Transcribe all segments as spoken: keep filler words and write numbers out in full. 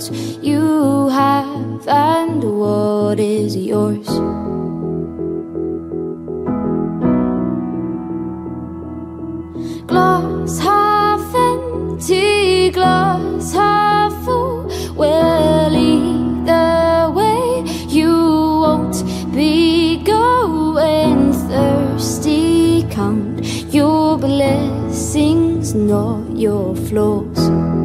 what you have and what is yours. Glass half empty, glass half full. Well, either way, you won't be going thirsty. Count your blessings, not your flaws.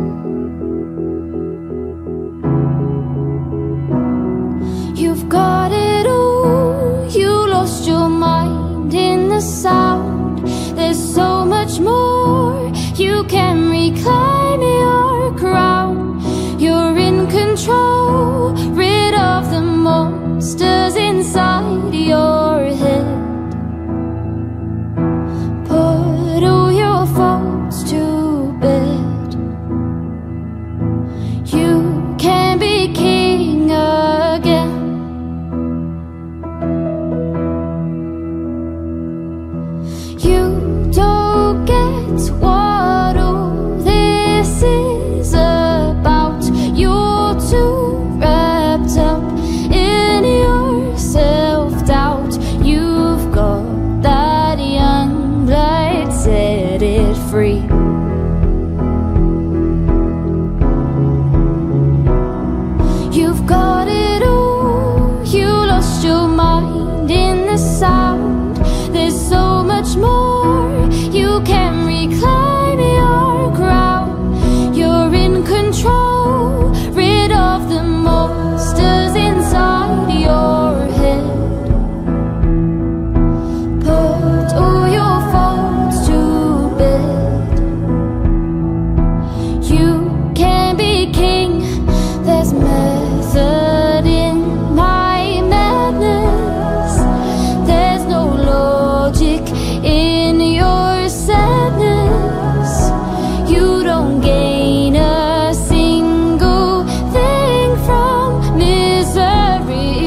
You've got it all, you lost your mind in the sound. There's so much more, you can reclaim your crown. You're in control, rid of the monsters inside your head. Put all your faults to bed. You can be king again. You don't get what all this is about. You're too wrapped up in your self-doubt. You've got that young blood, set it free. You've got it all, you lost your mind in the sound. There's so much more, you can reclaim your crown. You're in control, rid of the monsters inside your head. Put all your faults to bed. You can be king, there's method in my madness. There's no logic in your sadness. You don't gain a single thing from misery.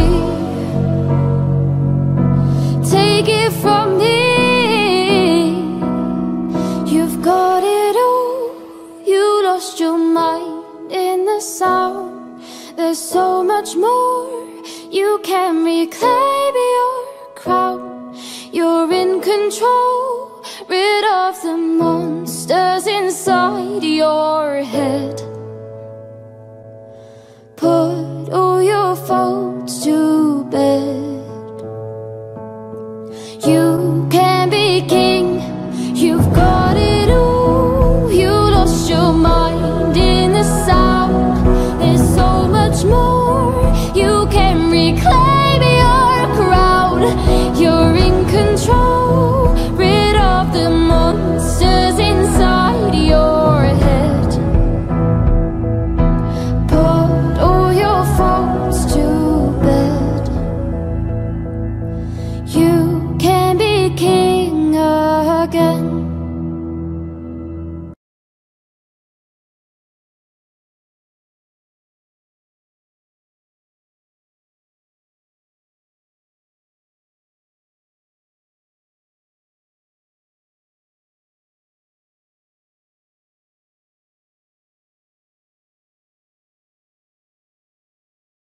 Take it from me. You've got it all, you lost your mind in the sound. There's so much more, you can reclaim your crown. You're in control, rid of the monsters inside your head.